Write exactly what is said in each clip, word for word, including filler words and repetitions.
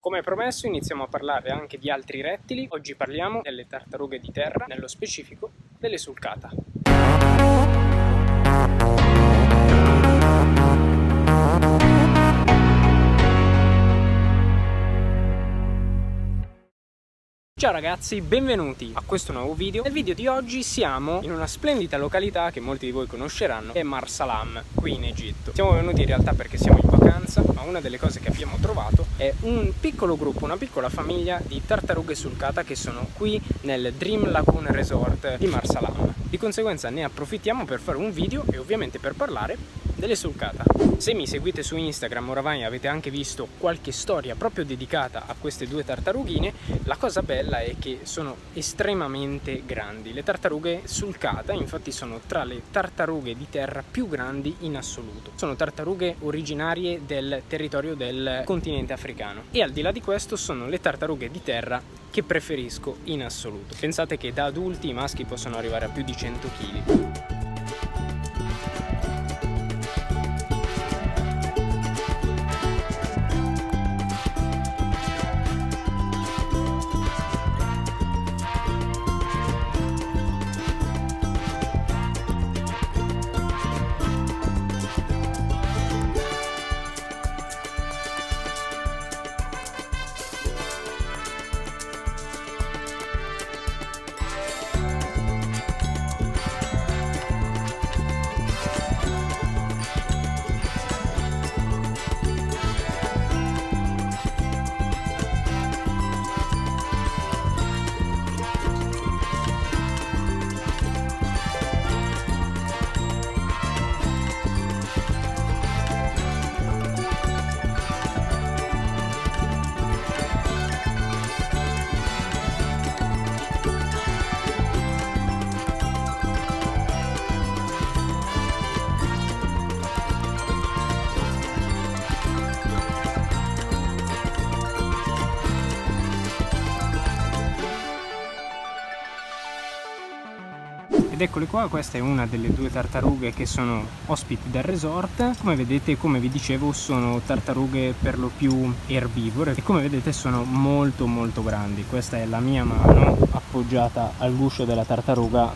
Come promesso iniziamo a parlare anche di altri rettili. Oggi parliamo delle tartarughe di terra, nello specifico delle sulcata. Ciao ragazzi, benvenuti a questo nuovo video. Nel video di oggi siamo in una splendida località che molti di voi conosceranno, è Marsalam, qui in Egitto. Siamo venuti in realtà perché siamo in vacanza, ma una delle cose che abbiamo trovato è un piccolo gruppo, una piccola famiglia di tartarughe sulcata che sono qui nel Dream Lagoon Resort di Marsalam. Di conseguenza ne approfittiamo per fare un video e ovviamente per parlare delle sulcata. Se mi seguite su Instagram oramai avete anche visto qualche storia proprio dedicata a queste due tartarughine. La cosa bella è che sono estremamente grandi. Le tartarughe sulcata infatti sono tra le tartarughe di terra più grandi in assoluto. Sono tartarughe originarie del territorio del continente africano e al di là di questo sono le tartarughe di terra che preferisco in assoluto. Pensate che da adulti i maschi possono arrivare a più di cento chili. Ed eccole qua, questa è una delle due tartarughe che sono ospiti del resort. Come vedete, come vi dicevo, sono tartarughe per lo più erbivore e come vedete sono molto molto grandi. Questa è la mia mano appoggiata al guscio della tartaruga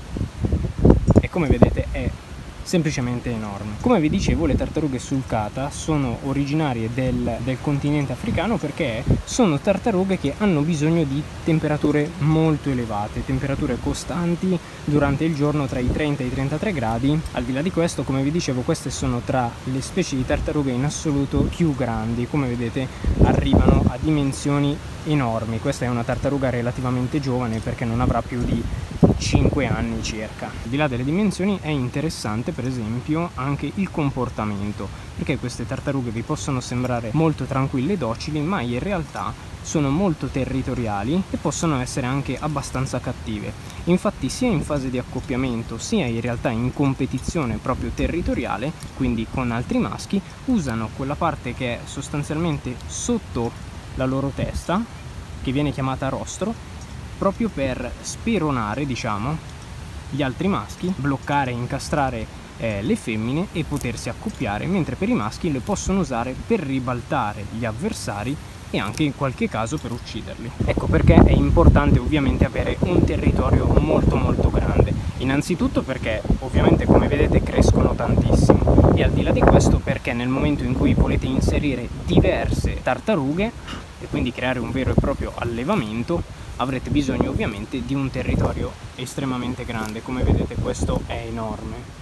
e come vedete è semplicemente enorme. Come vi dicevo, le tartarughe sulcata sono originarie del, del continente africano perché sono tartarughe che hanno bisogno di temperature molto elevate, temperature costanti durante il giorno tra i trenta e i trentatré gradi. Al di là di questo, come vi dicevo, queste sono tra le specie di tartarughe in assoluto più grandi. Come vedete arrivano a dimensioni enormi. Questa è una tartaruga relativamente giovane perché non avrà più di cinque anni circa. Al di là delle dimensioni è interessante per esempio anche il comportamento, perché queste tartarughe vi possono sembrare molto tranquille e docili, ma in realtà sono molto territoriali e possono essere anche abbastanza cattive. Infatti sia in fase di accoppiamento sia in realtà in competizione proprio territoriale, quindi con altri maschi, usano quella parte che è sostanzialmente sotto la loro testa, che viene chiamata rostro, proprio per speronare, diciamo, gli altri maschi, bloccare e incastrare eh, le femmine e potersi accoppiare, mentre per i maschi le possono usare per ribaltare gli avversari e anche in qualche caso per ucciderli. Ecco perché è importante ovviamente avere un territorio molto molto grande. Innanzitutto perché ovviamente, come vedete, crescono tantissimo e al di là di questo perché nel momento in cui volete inserire diverse tartarughe e quindi creare un vero e proprio allevamento, avrete bisogno ovviamente di un territorio estremamente grande. Come vedete questo è enorme.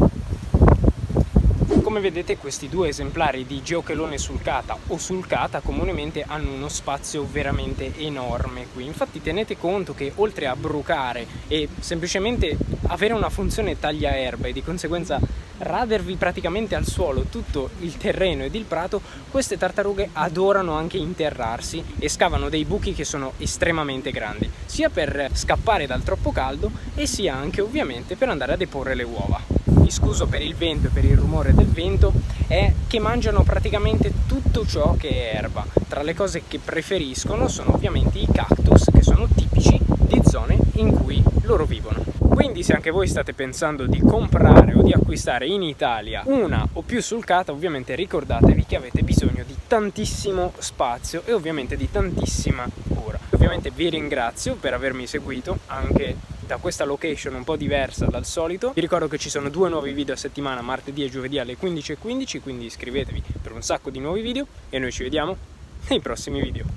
Come vedete questi due esemplari di geochelone sulcata o sulcata comunemente hanno uno spazio veramente enorme qui. Infatti tenete conto che oltre a brucare e semplicemente avere una funzione tagliaerba e di conseguenza radervi praticamente al suolo tutto il terreno ed il prato, queste tartarughe adorano anche interrarsi e scavano dei buchi che sono estremamente grandi, sia per scappare dal troppo caldo e sia anche ovviamente per andare a deporre le uova. Mi scuso per il vento e per il rumore del vento, è che mangiano praticamente tutto ciò che è erba. Tra le cose che preferiscono sono ovviamente i cactus, che sono tipici di zone in cui loro vivono. Quindi se anche voi state pensando di comprare o di acquistare in Italia una o più sulcata, ovviamente ricordatevi che avete bisogno di tantissimo spazio e ovviamente di tantissima cura. Ovviamente vi ringrazio per avermi seguito anche da questa location un po' diversa dal solito. Vi ricordo che ci sono due nuovi video a settimana, martedì e giovedì alle quindici e quindici, quindi iscrivetevi per un sacco di nuovi video e noi ci vediamo nei prossimi video.